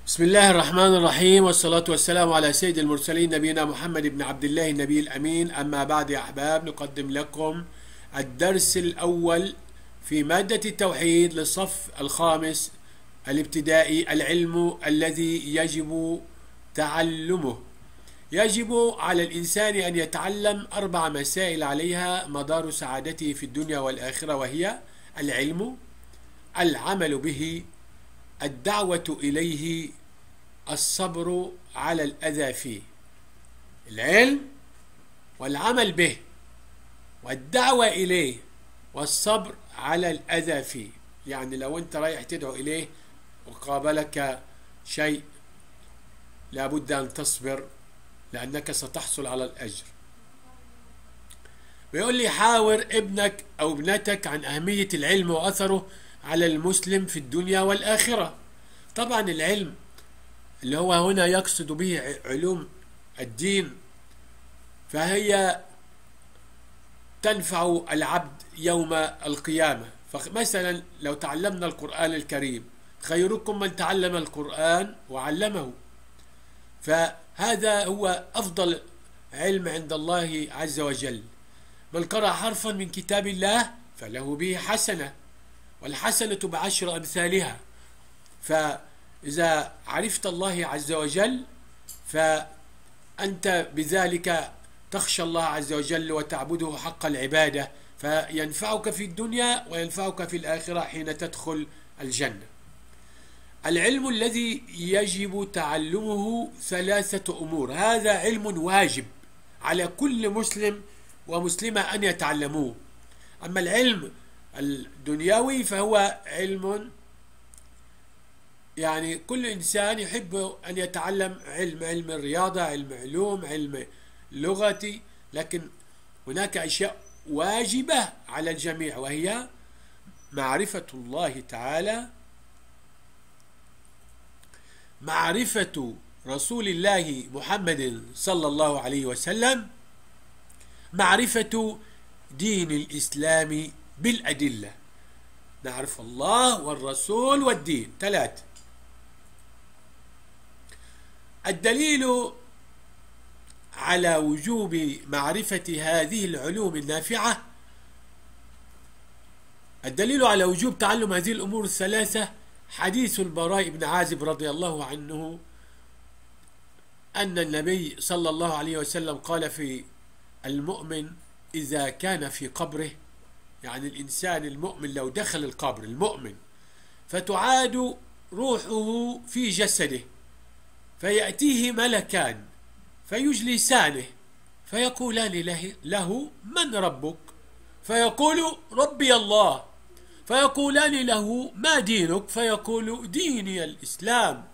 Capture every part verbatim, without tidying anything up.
بسم الله الرحمن الرحيم، والصلاة والسلام على سيد المرسلين نبينا محمد بن عبد الله النبي الأمين. أما بعد يا أحباب، نقدم لكم الدرس الأول في مادة التوحيد للصف الخامس الابتدائي، العلم الذي يجب تعلمه. يجب على الإنسان أن يتعلم أربع مسائل عليها مدار سعادته في الدنيا والآخرة، وهي العلم، العمل به، الدعوة إليه، الصبر على الأذى فيه. العلم والعمل به والدعوة إليه والصبر على الأذى فيه. يعني لو أنت رايح تدعو إليه وقابلك شيء لابد أن تصبر، لأنك ستحصل على الأجر. ويقول لي حاور ابنك أو ابنتك عن أهمية العلم وأثره على المسلم في الدنيا والآخرة. طبعا العلم اللي هو هنا يقصد به علوم الدين، فهي تنفع العبد يوم القيامة. فمثلا لو تعلمنا القرآن الكريم، خيركم من تعلم القرآن وعلمه، فهذا هو أفضل علم عند الله عز وجل. من قرأ حرفا من كتاب الله فله به حسنة، والحسنة بعشر أمثالها. فإذا عرفت الله عز وجل فأنت بذلك تخشى الله عز وجل وتعبده حق العبادة، فينفعك في الدنيا وينفعك في الآخرة حين تدخل الجنة. العلم الذي يجب تعلمه ثلاثة أمور. هذا علم واجب على كل مسلم ومسلمة أن يتعلموه. أما العلم الدنيوي فهو علم، يعني كل إنسان يحب أن يتعلم علم علم الرياضة، علم علوم، علم لغتي، لكن هناك أشياء واجبة على الجميع، وهي معرفة الله تعالى، معرفة رسول الله محمد صلى الله عليه وسلم، معرفة دين الإسلام بالأدلة. نعرف الله والرسول والدين، ثلاثة. الدليل على وجوب معرفة هذه العلوم النافعة، الدليل على وجوب تعلم هذه الأمور الثلاثة حديث البراء بن عازب رضي الله عنه أن النبي صلى الله عليه وسلم قال في المؤمن إذا كان في قبره، يعني الإنسان المؤمن لو دخل القبر المؤمن فتعاد روحه في جسده، فيأتيه ملكان فيجلسانه فيقولان له من ربك؟ فيقول ربي الله. فيقولان له ما دينك؟ فيقول ديني الإسلام.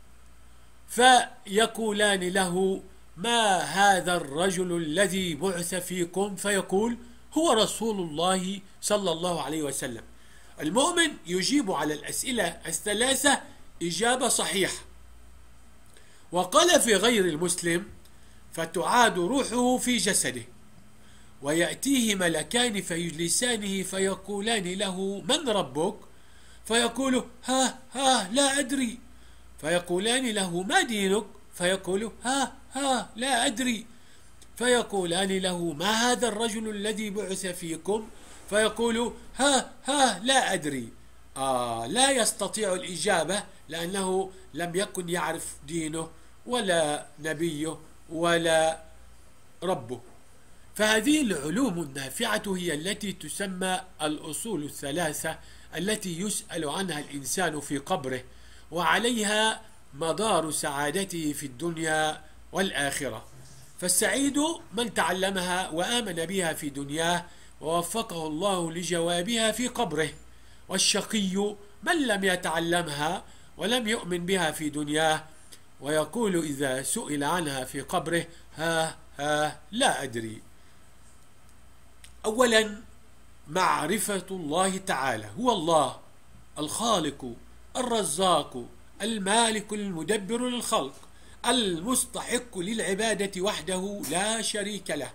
فيقولان له ما هذا الرجل الذي بعث فيكم؟ فيقول هو رسول الله صلى الله عليه وسلم. المؤمن يجيب على الأسئلة الثلاثة إجابة صحيحة. وقال في غير المسلم فتعاد روحه في جسده ويأتيه ملكان فيجلسانه فيقولان له من ربك؟ فيقول ها ها لا أدري. فيقولان له ما دينك؟ فيقول ها ها لا أدري. فيقولان له ما هذا الرجل الذي بعث فيكم؟ فيقول ها ها لا أدري. آه لا يستطيع الإجابة، لأنه لم يكن يعرف دينه ولا نبيه ولا ربه. فهذه العلوم النافعة هي التي تسمى الأصول الثلاثة التي يسأل عنها الإنسان في قبره، وعليها مدار سعادته في الدنيا والآخرة. فالسعيد من تعلمها وآمن بها في دنياه ووفقه الله لجوابها في قبره، والشقي من لم يتعلمها ولم يؤمن بها في دنياه ويقول إذا سئل عنها في قبره ها ها لا أدري. أولا معرفة الله تعالى، هو الله الخالق الرزاق المالك المدبر للخلق المستحق للعبادة وحده لا شريك له.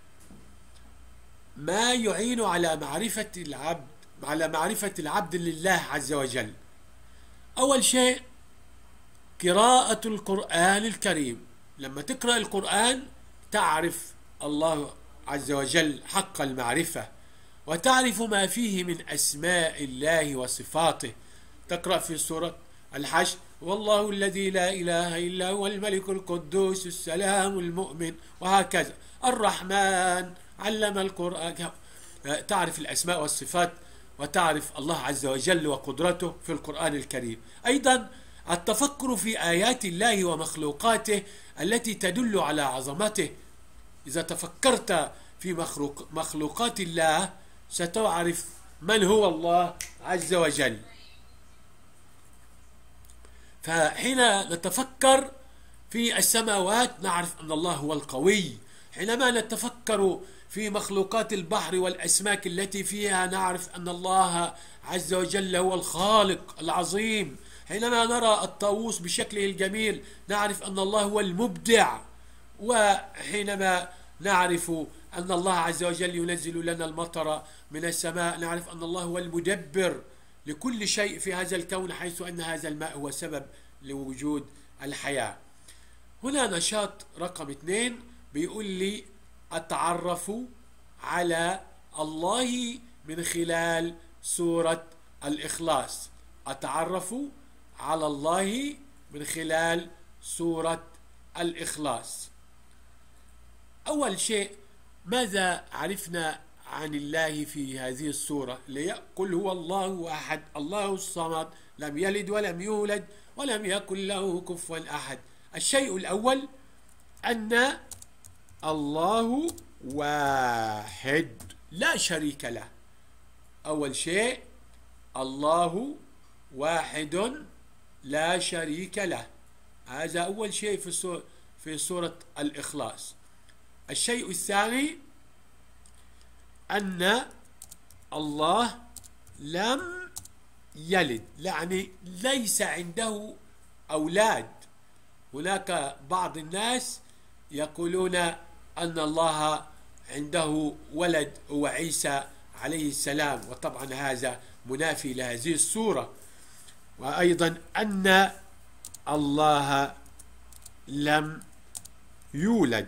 ما يعين على معرفة العبد على معرفة العبد لله عز وجل. أول شيء قراءة القرآن الكريم. لما تقرأ القرآن تعرف الله عز وجل حق المعرفة، وتعرف ما فيه من أسماء الله وصفاته. تقرأ في سورة الحشر: والله الذي لا إله إلا هو الملك القدوس السلام المؤمن، وهكذا. الرحمن علم القرآن. تعرف الأسماء والصفات وتعرف الله عز وجل وقدرته في القرآن الكريم. أيضا التفكر في آيات الله ومخلوقاته التي تدل على عظمته. إذا تفكرت في مخلوق مخلوقات الله ستعرف من هو الله عز وجل. فحين نتفكر في السماوات نعرف أن الله هو القوي. حينما نتفكر في مخلوقات البحر والأسماك التي فيها نعرف أن الله عز وجل هو الخالق العظيم. حينما نرى الطاووس بشكله الجميل نعرف أن الله هو المبدع. وحينما نعرف أن الله عز وجل ينزل لنا المطر من السماء نعرف أن الله هو المدبر لكل شيء في هذا الكون، حيث أن هذا الماء هو سبب لوجود الحياة. هنا نشاط رقم اثنين بيقول لي: أتعرف على الله من خلال سورة الإخلاص. أتعرف على الله من خلال سورة الإخلاص. أول شيء، ماذا عرفنا عن الله في هذه السورة؟ قل هو الله أحد الله الصمد لم يلد ولم يولد ولم يكن له كفوا أحد. الشيء الأول أن الله واحد لا شريك له. أول شيء الله واحد لا شريك له، هذا أول شيء في سورة في سورة الإخلاص. الشيء الثاني أن الله لم يلد، يعني ليس عنده أولاد. هناك بعض الناس يقولون أن الله عنده ولد هو عيسى عليه السلام، وطبعا هذا منافي لهذه السورة. وأيضا أن الله لم يولد.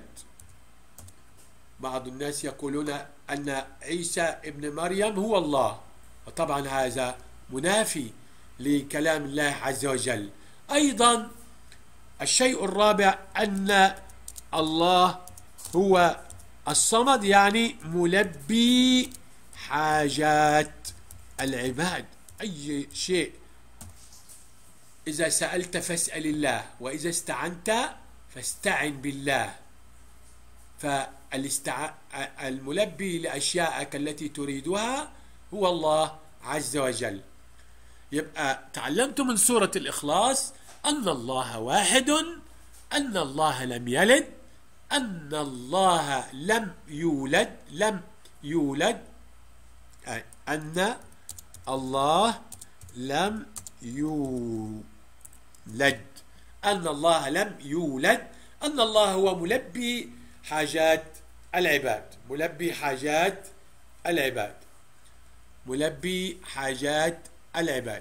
بعض الناس يقولون أن عيسى ابن مريم هو الله، وطبعا هذا منافي لكلام الله عز وجل. أيضا الشيء الرابع أن الله هو الصمد، يعني ملبي حاجات العباد. أي شيء إذا سألت فاسأل الله، وإذا استعنت فاستعن بالله. فالملبي لأشيائك التي تريدها هو الله عز وجل. يبقى تعلمت من سورة الإخلاص أن الله واحد، أن الله لم يلد، أن الله لم يولد لم يولد أن الله لم يولد أن الله لم يولد أن الله هو ملبي حاجات العباد ملبي حاجات العباد ملبي حاجات العباد.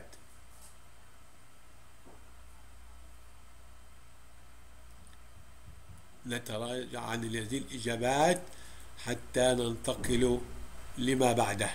نتراجع عن هذه الإجابات حتى ننتقل لما بعده.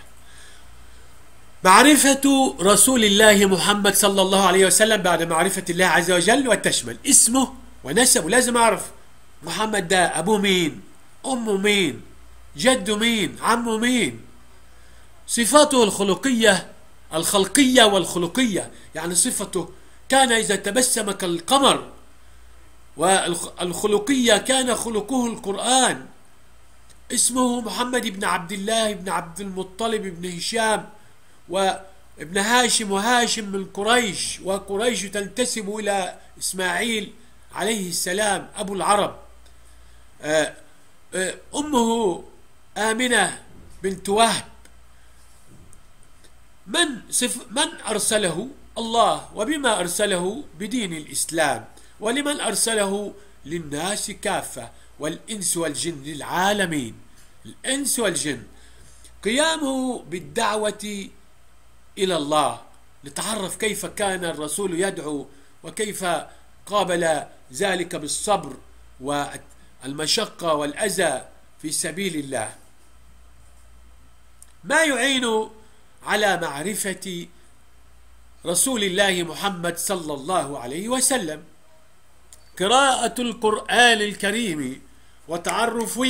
معرفة رسول الله محمد صلى الله عليه وسلم بعد معرفة الله عز وجل، وتشمل اسمه ونسبه. لازم أعرف محمد ده أبوه مين، أمه مين، جده مين، عمه مين. صفاته الخلقية الخلقية والخلقية، يعني صفته كان إذا تبسم كالقمر، والخلقية كان خلقه القرآن. اسمه محمد بن عبد الله بن عبد المطلب بن هشام وابن هاشم، وهاشم من قريش، وقريش تنتسب إلى إسماعيل عليه السلام أبو العرب. أمه آمنة بنت وهب. من صف من أرسله؟ الله. وبما أرسله؟ بدين الإسلام. ولمن أرسله؟ للناس كافة، والإنس والجن، للعالمين، الإنس والجن. قيامه بالدعوة إلى الله، نتعرف كيف كان الرسول يدعو، وكيف قابل ذلك بالصبر والمشقة والأذى في سبيل الله. ما يعين على معرفة رسول الله محمد صلى الله عليه وسلم: قراءة القرآن الكريم وتعرف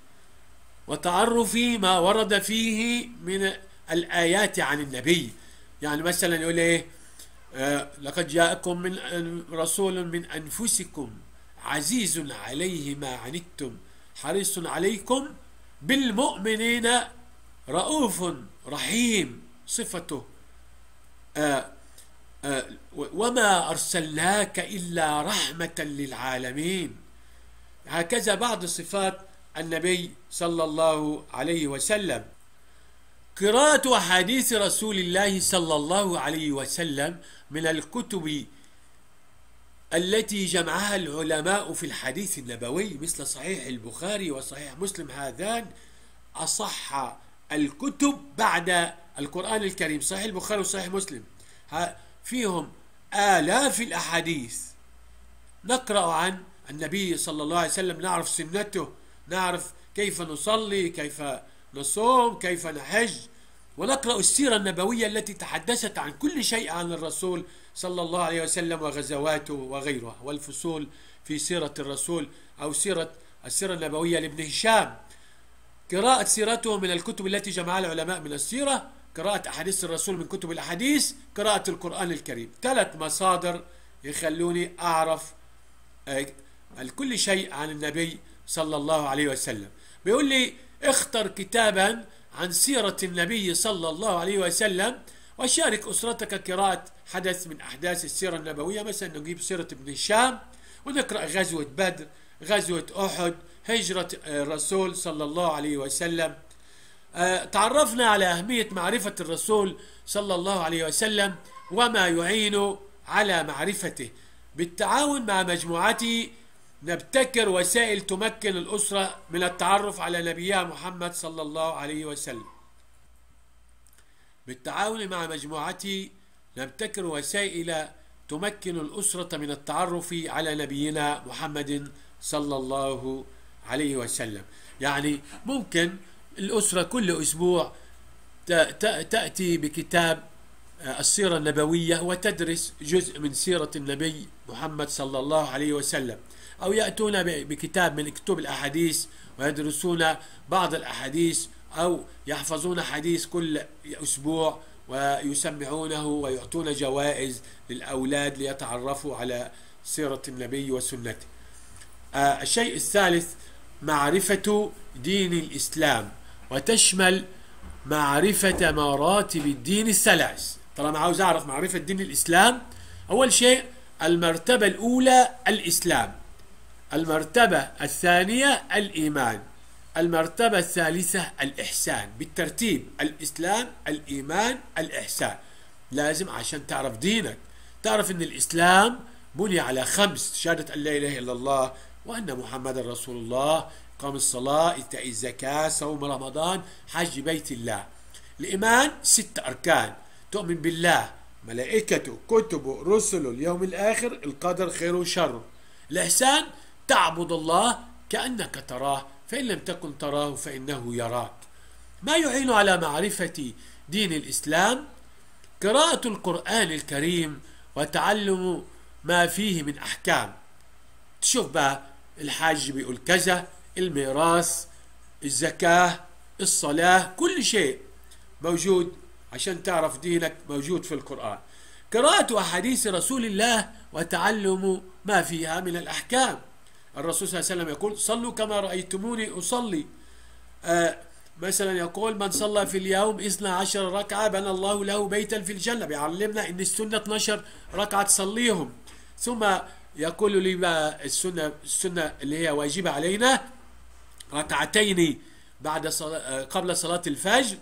وتعرف ما ورد فيه من الآيات عن النبي. يعني مثلا يقول ايه: آه لقد جاءكم من رسول من أنفسكم عزيز عليه ما عنتم حريص عليكم بالمؤمنين رؤوف رحيم. صفته آه آه وما أرسلناك إلا رحمة للعالمين. هكذا بعض صفات النبي صلى الله عليه وسلم. قراءة أحاديث رسول الله صلى الله عليه وسلم من الكتب التي جمعها العلماء في الحديث النبوي مثل صحيح البخاري وصحيح مسلم، هذان أصح الكتب بعد القرآن الكريم. صحيح البخاري وصحيح مسلم فيهم آلاف الأحاديث نقرأ عن النبي صلى الله عليه وسلم، نعرف سنته، نعرف كيف نصلي، كيف نصوم، كيف نحج، ونقرأ السيرة النبوية التي تحدثت عن كل شيء عن الرسول صلى الله عليه وسلم وغزواته وغيرها، والفصول في سيرة الرسول أو سيرة السيرة النبوية لابن هشام. قراءة سيرته من الكتب التي جمعها العلماء من السيرة، قراءة أحاديث الرسول من كتب الأحاديث، قراءة القرآن الكريم. ثلاث مصادر يخلوني أعرف كل شيء عن النبي صلى الله عليه وسلم. بيقول لي: اختر كتابا عن سيرة النبي صلى الله عليه وسلم وشارك أسرتك قراءة حدث من أحداث السيرة النبوية. مثلا نجيب سيرة ابن هشام ونقرأ غزوة بدر، غزوة أحد، هجرة الرسول صلى الله عليه وسلم. تعرفنا على أهمية معرفة الرسول صلى الله عليه وسلم وما يعين على معرفته. بالتعاون مع مجموعته نبتكر وسائل تمكن الأسرة من التعرف على نبيها محمد صلى الله عليه وسلم. بالتعاون مع مجموعته نبتكر وسائل تمكن الأسرة من التعرف على نبينا محمد صلى الله عليه وسلم. يعني ممكن الأسرة كل أسبوع تأتي بكتاب السيرة النبوية وتدرس جزء من سيرة النبي محمد صلى الله عليه وسلم، أو يأتون بكتاب من كتب الأحاديث ويدرسون بعض الأحاديث، أو يحفظون حديث كل أسبوع ويسمعونه ويعطون جوائز للأولاد ليتعرفوا على سيرة النبي وسنته. آه الشيء الثالث معرفة دين الإسلام، وتشمل معرفة مراتب الدين الثلاث. طالما عاوز أعرف معرفة دين الإسلام، أول شيء المرتبة الأولى الإسلام، المرتبة الثانية الإيمان، المرتبة الثالثة الإحسان، بالترتيب: الإسلام، الإيمان، الإحسان. لازم عشان تعرف دينك تعرف أن الإسلام بني على خمس: شهادة أن لا إله إلا الله وأن محمد رسول الله، إقام الصلاة، إيتاء الزكاة، صوم رمضان، حج بيت الله. الإيمان ست أركان: تؤمن بالله، ملائكته، كتبه، رسله، اليوم الآخر، القدر خيره وشره. الإحسان تعبد الله كأنك تراه، فإن لم تكن تراه فإنه يراك. ما يعين على معرفة دين الإسلام: قراءة القرآن الكريم وتعلم ما فيه من أحكام. تشوف بقى الحاج بيقول كذا، الميراث، الزكاة، الصلاة، كل شيء موجود عشان تعرف دينك موجود في القرآن. قراءة أحاديث رسول الله وتعلم ما فيها من الأحكام. الرسول صلى الله عليه وسلم يقول: صلوا كما رأيتموني أصلي. آه مثلا يقول: من صلى في اليوم اثنتا عشرة ركعة بنى الله له بيتا في الجنة. بيعلمنا ان السنة اثنتا عشرة ركعة تصليهم. ثم يقول لي بقى السنة السنة اللي هي واجبة علينا: ركعتين بعد صلاة قبل صلاة الفجر،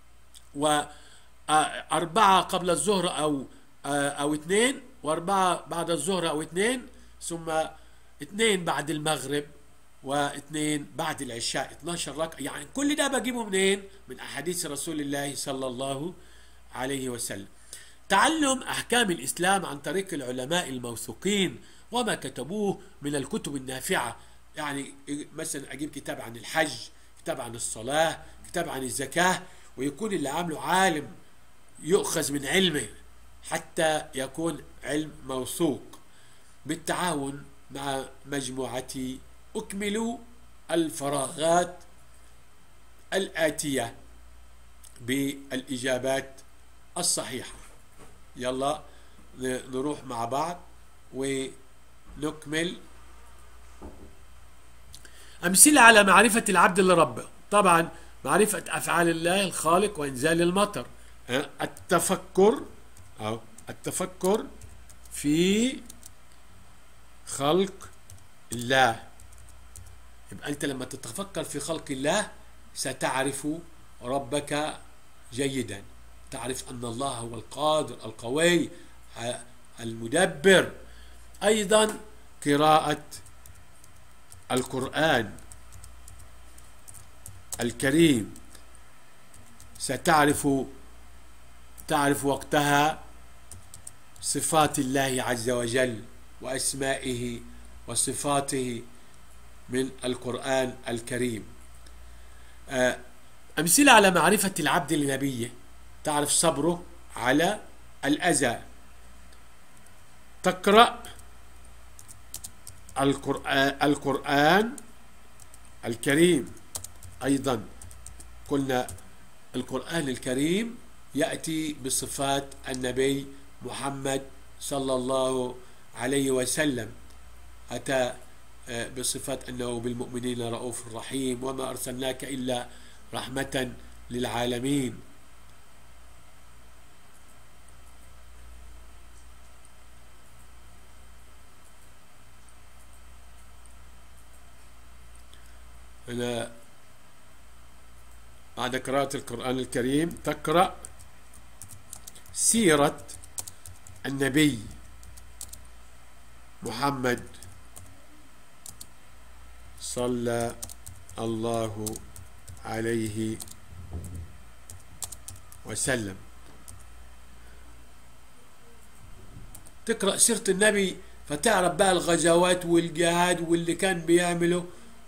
وأربعة قبل الظهر أو أو اثنين، وأربعة بعد الظهر أو اثنين، ثم اثنين بعد المغرب، واثنين بعد العشاء. اثنتا عشرة ركعة. يعني كل ده بجيبه منين؟ من أحاديث رسول الله صلى الله عليه وسلم. تعلم أحكام الإسلام عن طريق العلماء الموثوقين وما كتبوه من الكتب النافعة. يعني مثلا أجيب كتاب عن الحج، كتاب عن الصلاة، كتاب عن الزكاة، ويكون اللي عامله عالم يؤخذ من علمه حتى يكون علم موثوق، بالتعاون مع مجموعتي أكمل الفراغات الآتية بالإجابات الصحيحة. يلا نروح مع بعض ونكمل. أمثلة على معرفة العبد لربه. طبعا معرفة أفعال الله الخالق وإنزال المطر، التفكر أو التفكر في خلق الله. يبقى أنت لما تتفكر في خلق الله ستعرف ربك جيدا، تعرف أن الله هو القادر القوي المدبر. أيضا قراءة القرآن الكريم ستعرف تعرف وقتها صفات الله عز وجل وأسمائه وصفاته من القرآن الكريم. أمثلة على معرفة العبد لنبيه، تعرف صبره على الأذى. تقرأ القرآن, القرآن الكريم. أيضا قلنا القرآن الكريم يأتي بصفات النبي محمد صلى الله عليه وسلم، أتى بصفات أنه بالمؤمنين رؤوف رحيم، وما أرسلناك إلا رحمة للعالمين. أنا بعد قراءة القرآن الكريم تقرأ سيرة النبي محمد صلى الله عليه وسلم. تقرأ سيرة النبي فتعرف بقى الغزوات والجهاد واللي كان بيعمله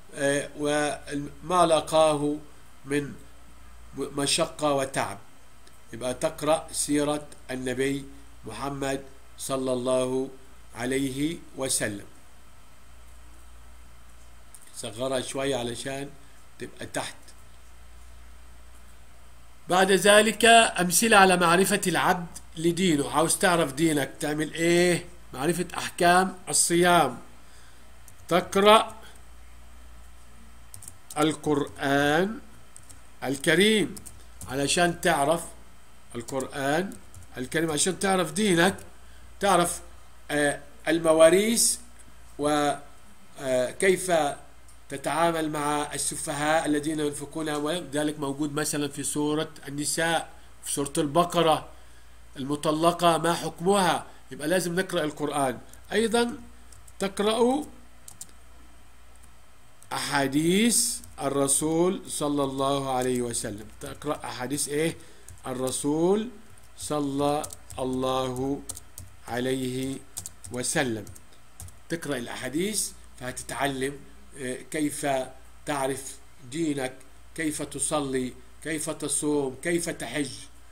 وما لقاه من مشقة وتعب. يبقى تقرأ سيرة النبي محمد صلى الله عليه وسلم. صغرها شوية علشان تبقى تحت. بعد ذلك أمثلة على معرفة العبد لدينه. عاوز تعرف دينك تعمل ايه؟ معرفة أحكام الصيام. تقرأ القرآن الكريم علشان تعرف القرآن الكريم، عشان تعرف دينك، تعرف المواريث وكيف تتعامل مع السفهاء الذين ينفقون أموالهم. ذلك موجود مثلا في سورة النساء، في سورة البقرة. المطلقة ما حكمها؟ يبقى لازم نقرأ القرآن. أيضا تقرأ أحاديث الرسول صلى الله عليه وسلم. تقرأ أحاديث إيه؟ الرسول صلى الله عليه وسلم. تقرأ الأحاديث فهتتعلم كيف تعرف دينك، كيف تصلي، كيف تصوم، كيف تحج.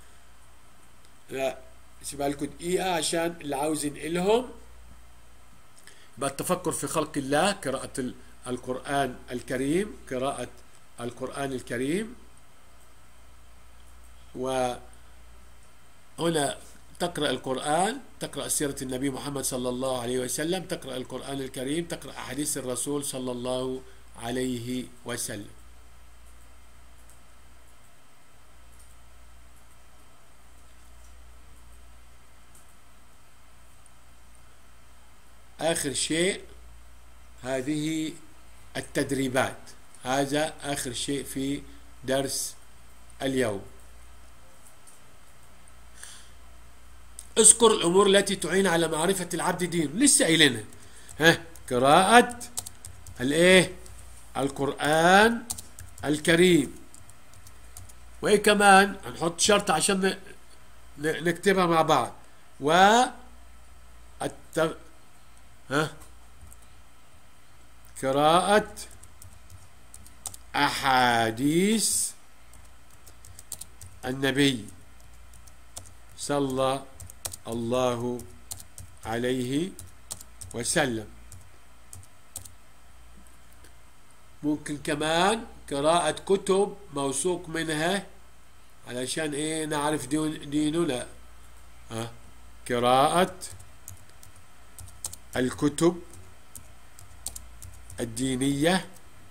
لا سيبها لكم دقيقة عشان اللي عاوز ينقلهم. يبقى التفكر في خلق الله، قراءة القرآن الكريم، قراءة القرآن الكريم. وهنا تقرأ القرآن، تقرأ سيرة النبي محمد صلى الله عليه وسلم، تقرأ القرآن الكريم، تقرأ أحاديث الرسول صلى الله عليه وسلم. آخر شيء هذه التدريبات، هذا آخر شيء في درس اليوم. اذكر الأمور التي تعين على معرفة العبد دينه. لسه قايلينها، ها، قراءة الايه؟ القرآن الكريم. وايه كمان؟ هنحط شرط عشان نكتبها مع بعض. و الت... ها قراءة أحاديث النبي صلى الله عليه وسلم. ممكن كمان قراءة كتب موثوق منها علشان ايه نعرف دين ديننا. ها قراءة الكتب الدينية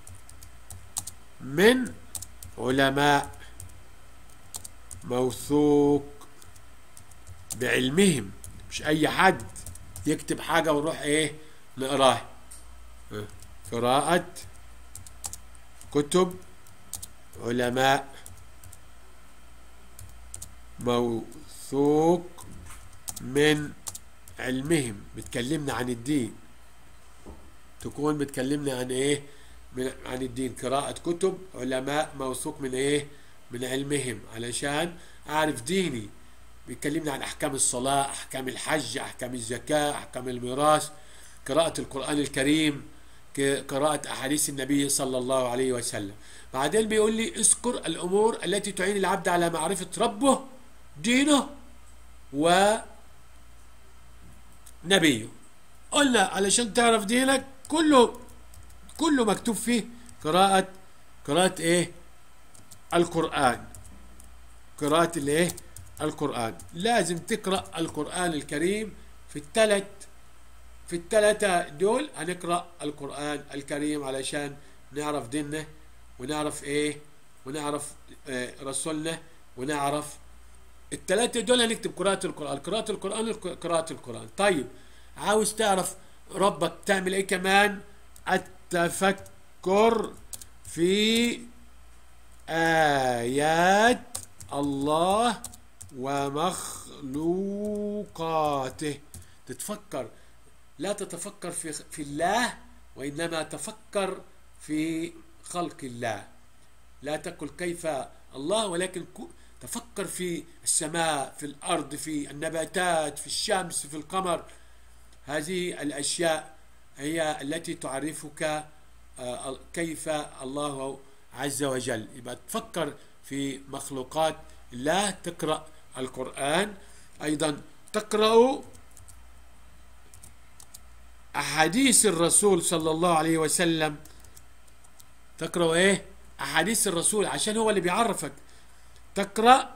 من علماء موثوق بعلمهم، مش اي حد يكتب حاجة ونروح ايه نقراها. قراءة كتب علماء موثوق من علمهم، بتكلمنا عن الدين، تكون بتكلمنا عن ايه من عن الدين. قراءة كتب علماء موثوق من ايه من علمهم علشان اعرف ديني. بيتكلمنا عن احكام الصلاة، احكام الحج، احكام الزكاة، احكام الميراث. قراءة القرآن الكريم، قراءة احاديث النبي صلى الله عليه وسلم. بعدين بيقول لي اذكر الامور التي تعين العبد على معرفة ربه دينه ونبيه. قلنا علشان تعرف دينك كله كله مكتوب فيه قراءة قراءة ايه القرآن. قراءة الايه القرآن، لازم تقرأ القرآن الكريم في الثلاث في الثلاثة دول. هنقرأ القرآن الكريم علشان نعرف ديننا ونعرف ايه ونعرف آه رسولنا ونعرف الثلاثة دول. هنكتب قراءة القرآن قراءة القرآن قراءة القرآن. طيب عاوز تعرف ربك تعمل ايه كمان؟ التفكر في آيات الله ومخلوقاته. تتفكر، لا تتفكر في في الله وإنما تفكر في خلق الله. لا تقل كيف الله، ولكن تفكر في السماء، في الأرض، في النباتات، في الشمس، في القمر. هذه الأشياء هي التي تعرفك كيف الله عز وجل. يبقى تفكر في مخلوقات الله، تقرأ القرآن. أيضا تقرأ أحاديث الرسول صلى الله عليه وسلم. تقرأ إيه؟ أحاديث الرسول عشان هو اللي بيعرفك. تقرأ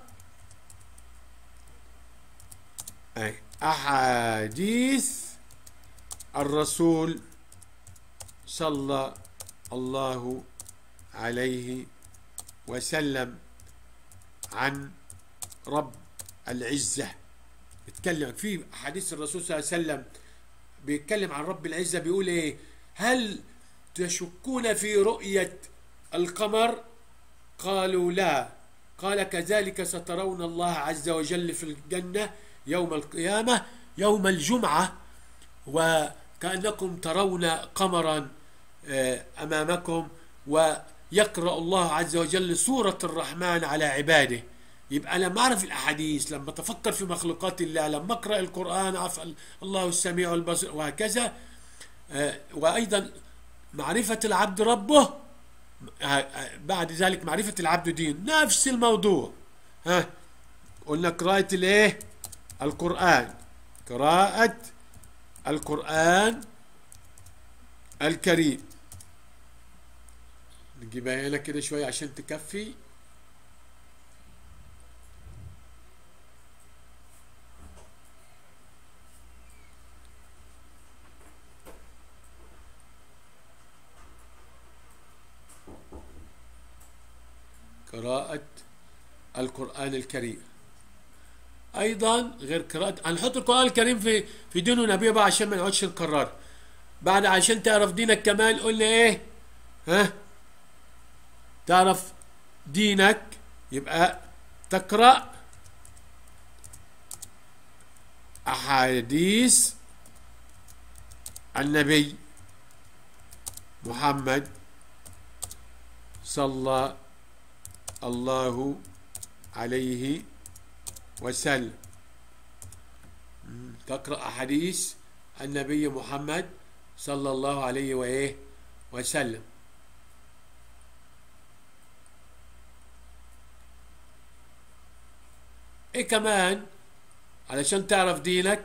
أي أحاديث الرسول صلى الله عليه وسلم عن رب العزة. بيتكلم في أحاديث الرسول صلى الله عليه وسلم، بيتكلم عن رب العزة. بيقول إيه؟ هل تشكون في رؤية القمر؟ قالوا لا. قال كذلك سترون الله عز وجل في الجنة يوم القيامة يوم الجمعة، وكأنكم ترون قمرا أمامكم، ويقرأ الله عز وجل سورة الرحمن على عباده. يبقى لما أعرف الأحاديث، لما تفكر في مخلوقات الله، لما أقرأ القرآن، عفوا الله السميع البصير، وهكذا. وأيضا معرفة العبد ربه، بعد ذلك معرفة العبد دين، نفس الموضوع. ها قلنا قراءة الايه القرآن، قراءة القرآن الكريم. نجيبها هنا كده شوية عشان تكفي. قراءة القرآن الكريم. أيضا غير قراءة، هنحط القرآن الكريم في في دين ونبيه بقى عشان ما نقعدش نكرر. بعد عشان تعرف دينك كمان قلنا إيه؟ ها؟ تعرف دينك يبقى تقرأ أحاديث النبي محمد صلى الله عليه وسلم تقرأ أحاديث النبي محمد صلى الله عليه وإيه وسلم. إيه كمان علشان تعرف دينك؟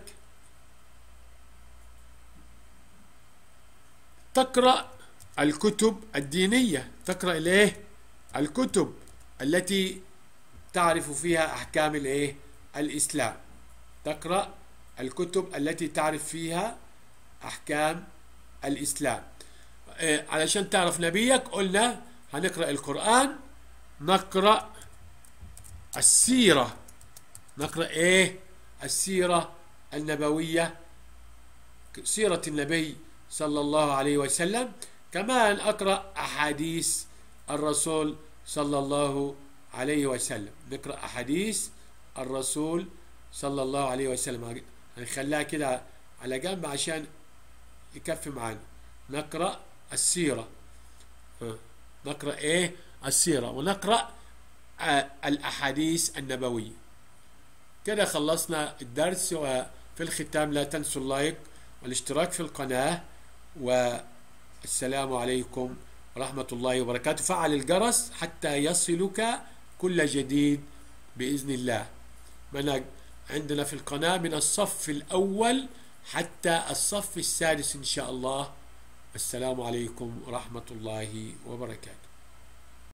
تقرأ الكتب الدينية، تقرأ الإيه؟ الكتب التي تعرف فيها أحكام الإيه؟ الإسلام. تقرأ الكتب التي تعرف فيها أحكام الإسلام. إيه علشان تعرف نبيك؟ قلنا هنقرأ القرآن، نقرأ السيرة، نقرأ إيه؟ السيرة النبوية، سيرة النبي صلى الله عليه وسلم. كمان أقرأ أحاديث الرسول صلى الله عليه وسلم، نقرأ أحاديث الرسول صلى الله عليه وسلم. هنخليها كده على جنب عشان يكفي معانا. نقرأ السيرة، نقرأ إيه؟ السيرة، ونقرأ الأحاديث النبوية. كده خلصنا الدرس. وفي الختام لا تنسوا اللايك والاشتراك في القناة، والسلام عليكم ورحمة الله وبركاته. فعل الجرس حتى يصلك كل جديد بإذن الله. منهج عندنا في القناة من الصف الأول حتى الصف السادس إن شاء الله. السلام عليكم ورحمة الله وبركاته.